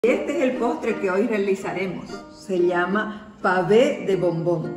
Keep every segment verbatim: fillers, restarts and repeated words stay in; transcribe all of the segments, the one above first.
Este es el postre que hoy realizaremos. Se llama pavé de bombón.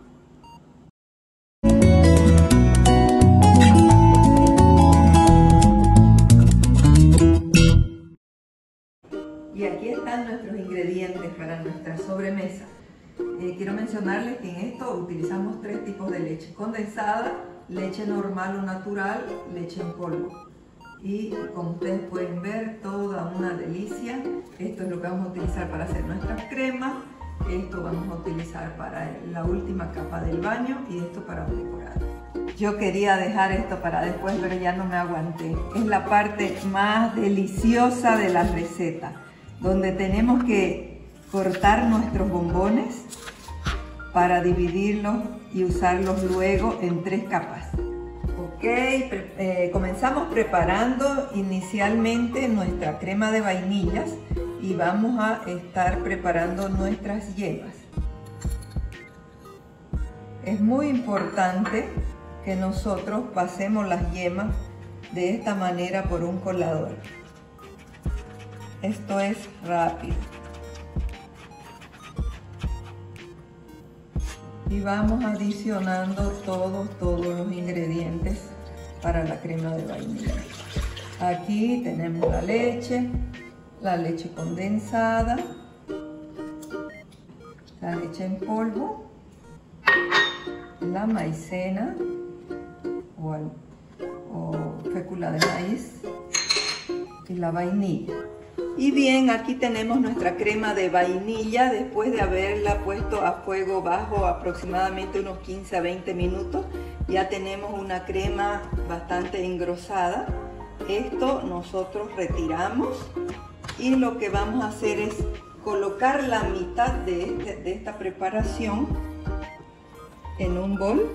Y aquí están nuestros ingredientes para nuestra sobremesa. Eh, quiero mencionarles que en esto utilizamos tres tipos de leche: condensada, leche normal o natural, leche en polvo. Y como ustedes pueden ver, toda una delicia. Esto es lo que vamos a utilizar para hacer nuestras cremas. Esto vamos a utilizar para la última capa del baño y esto para decorar. Yo quería dejar esto para después, pero ya no me aguanté. Es la parte más deliciosa de la receta, donde tenemos que cortar nuestros bombones para dividirlos y usarlos luego en tres capas. Ok, eh, comenzamos preparando inicialmente nuestra crema de vainillas y vamos a estar preparando nuestras yemas. Es muy importante que nosotros pasemos las yemas de esta manera por un colador. Esto es rápido. Y vamos adicionando todos, todos los ingredientes para la crema de vainilla. Aquí tenemos la leche, la leche condensada, la leche en polvo, la maicena o, el, o fécula de maíz y la vainilla. Y bien, aquí tenemos nuestra crema de vainilla después de haberla puesto a fuego bajo aproximadamente unos quince a veinte minutos. Ya tenemos una crema bastante engrosada. Esto nosotros retiramos y lo que vamos a hacer es colocar la mitad de, este, de esta preparación en un bol.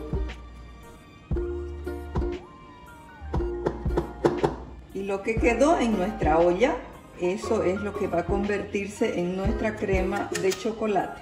Y lo que quedó en nuestra olla, eso es lo que va a convertirse en nuestra crema de chocolate.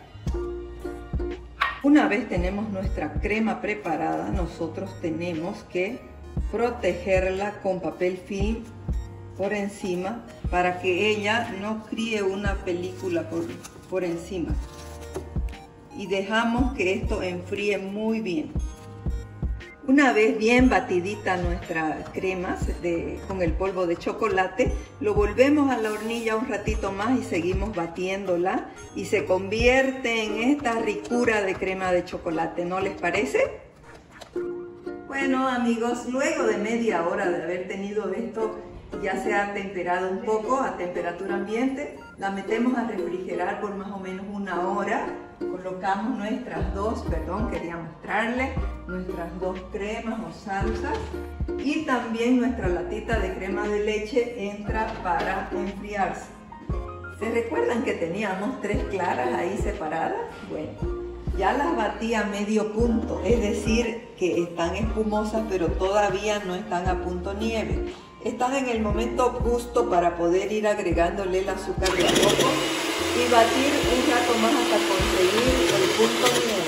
Una vez tenemos nuestra crema preparada, nosotros tenemos que protegerla con papel film por encima para que ella no críe una película por, por encima. Y dejamos que esto enfríe muy bien. Una vez bien batidita nuestra crema de, con el polvo de chocolate, lo volvemos a la hornilla un ratito más y seguimos batiéndola y se convierte en esta ricura de crema de chocolate, ¿no les parece? Bueno amigos, luego de media hora de haber tenido esto ya se ha temperado un poco a temperatura ambiente, la metemos a refrigerar por más o menos una hora. Colocamos nuestras dos, perdón, quería mostrarles, nuestras dos cremas o salsas y también nuestra latita de crema de leche entra para enfriarse. ¿Se recuerdan que teníamos tres claras ahí separadas? Bueno, ya las batí a medio punto, es decir, que están espumosas pero todavía no están a punto nieve. Están en el momento justo para poder ir agregándole el azúcar de a poco y batir un rato más hasta conseguir el punto nieve.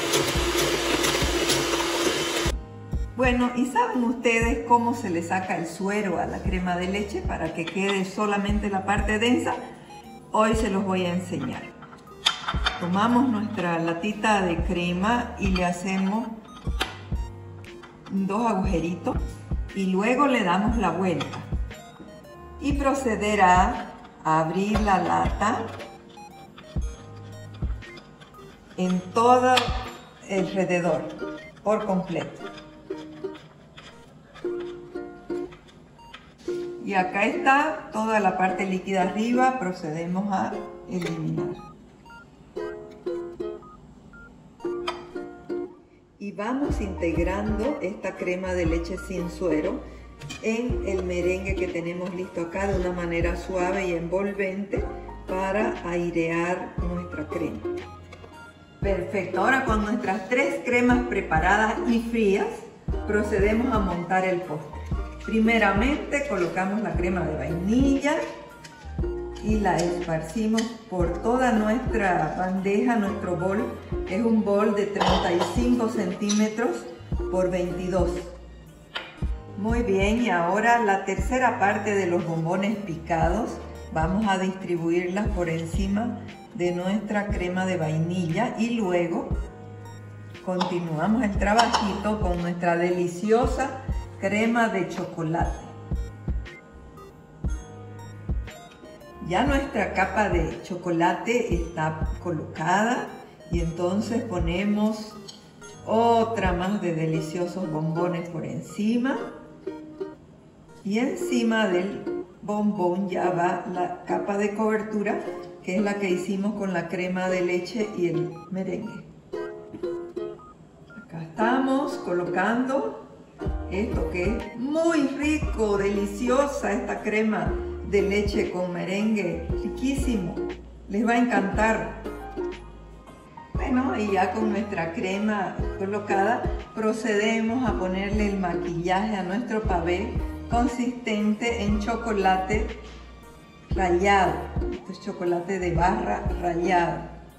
Bueno, ¿y saben ustedes cómo se le saca el suero a la crema de leche para que quede solamente la parte densa? Hoy se los voy a enseñar. Tomamos nuestra latita de crema y le hacemos dos agujeritos y luego le damos la vuelta y proceder a abrir la lata en todo alrededor, por completo. Y acá está toda la parte líquida arriba, procedemos a eliminar. Y vamos integrando esta crema de leche sin suero en el merengue que tenemos listo acá de una manera suave y envolvente para airear nuestra crema. Perfecto, ahora con nuestras tres cremas preparadas y frías, procedemos a montar el postre. Primeramente colocamos la crema de vainilla y la esparcimos por toda nuestra bandeja, nuestro bol. Es un bol de treinta y cinco centímetros por veintidós. Muy bien, y ahora la tercera parte de los bombones picados vamos a distribuirlas por encima de nuestra crema de vainilla y luego continuamos el trabajito con nuestra deliciosa crema de chocolate. Ya nuestra capa de chocolate está colocada y entonces ponemos otra más de deliciosos bombones por encima y encima del bombón ya va la capa de cobertura, que es la que hicimos con la crema de leche y el merengue. Acá estamos colocando esto que es muy rico, deliciosa esta crema de leche con merengue, riquísimo, les va a encantar. Bueno, y ya con nuestra crema colocada procedemos a ponerle el maquillaje a nuestro pavé consistente en chocolate rallado. Esto es chocolate de barra rallado.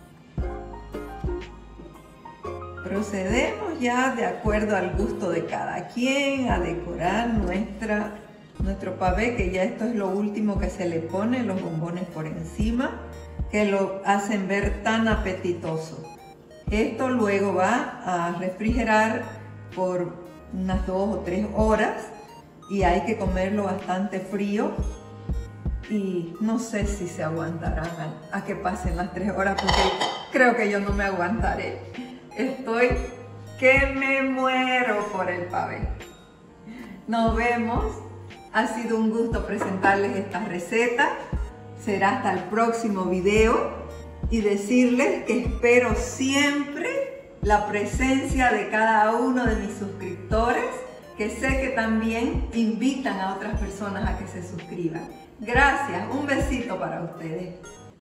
Procedemos ya de acuerdo al gusto de cada quien a decorar nuestra, nuestro pavé, que ya esto es lo último que se le pone, los bombones por encima, que lo hacen ver tan apetitoso. Esto luego va a refrigerar por unas dos o tres horas y hay que comerlo bastante frío y no sé si se aguantarán a, a que pasen las tres horas porque creo que yo no me aguantaré. Estoy que me muero por el pavé. Nos vemos. Ha sido un gusto presentarles esta receta. Será hasta el próximo video y decirles que espero siempre la presencia de cada uno de mis suscriptores, que sé que también invitan a otras personas a que se suscriban. Gracias, un besito para ustedes.